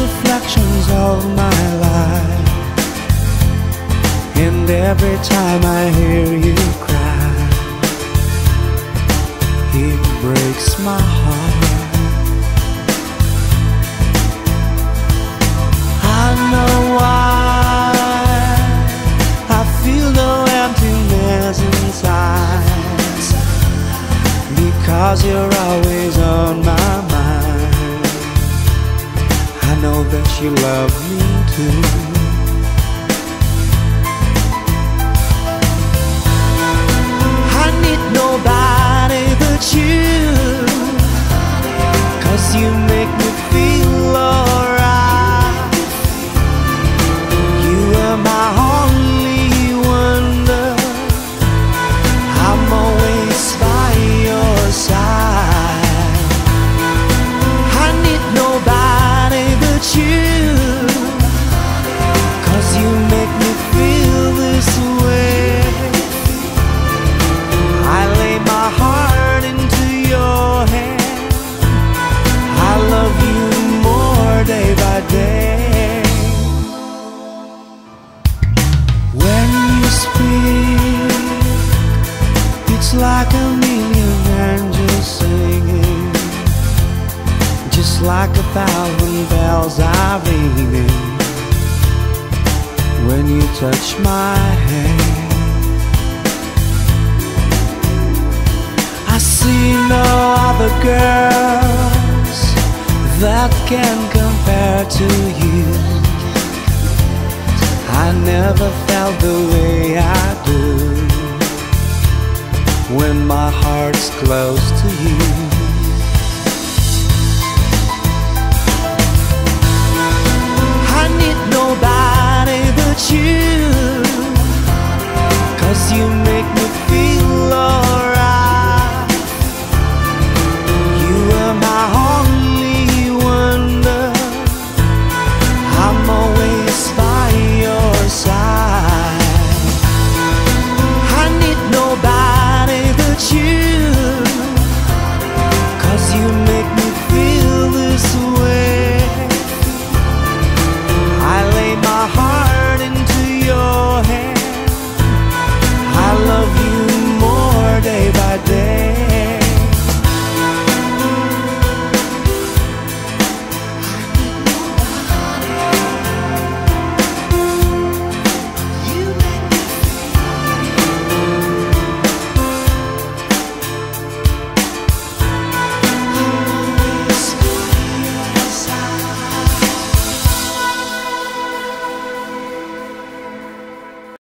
reflections of my life, and every time I hear you cry, it breaks my heart. I know why I feel no emptiness inside, because you're always on my mind. I know that you love me too. I need nobody but you, 'cause you make me feel alright. You are my only wonder, I'm always by your side. I need nobody but you, 'cause you make me feel this way. I lay my heart into your hand, I love you more day by day. When you speak, it's like a million angels singing, just like 1,000 bells are ringing. When you touch my hand, I see no other girls that can compare to you. I never felt the way I do when my heart's close to you.